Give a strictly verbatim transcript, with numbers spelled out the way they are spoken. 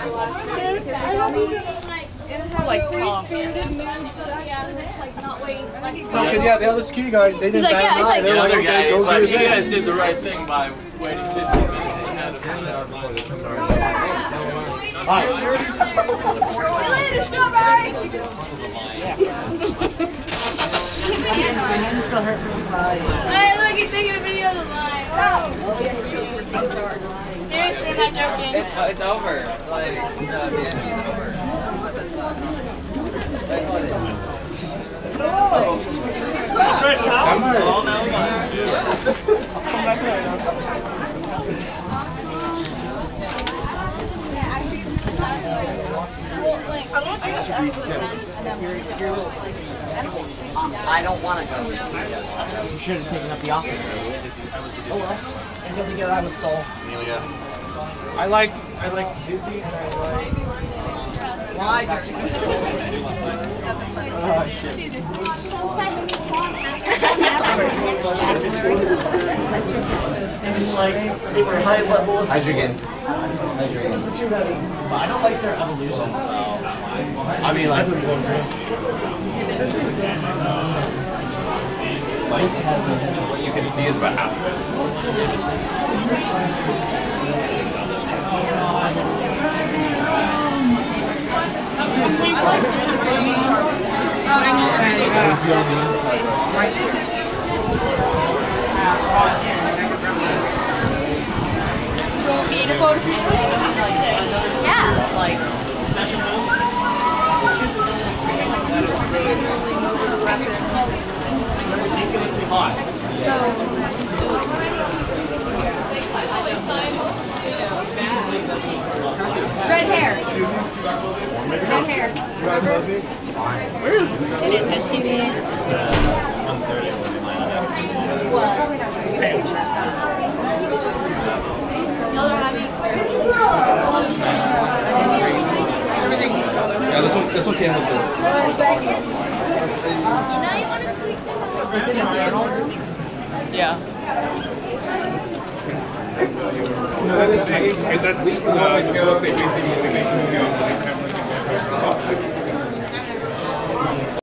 Like, Tom. No, because yeah, the other ski guys, they didn't like, bat yeah, an it's eye. like- They're The like, other okay, guy go is do like, it you again. guys did the right thing by waiting fifteen minutes and had a My hand still hurt from the slide. Hey, look, he's taking a video of the line. Seriously, I'm not joking. It's, it's over. It's like, no, the ending's over. Fresh towels? Oh, no, Come back later. I don't want to go. You should have taken up the offer. Oh well. And you'll be good. I was soul. I liked, I liked Dizzy and I liked... Why? Oh, shit. It's like, they were high level. Hydrogen. Hydrogen. But I don't like their evolution style. I mean, like, what you can see is about half of it. Yeah. Like, special move. Ridiculously hot. Red hair. Red hair. Where is this? It is S T V. one thirty when we line up. What? No, they're having. Everything's. Yeah, this one, this one can't help this. You know you want to squeak this Yeah. No, that's, that's, uh, the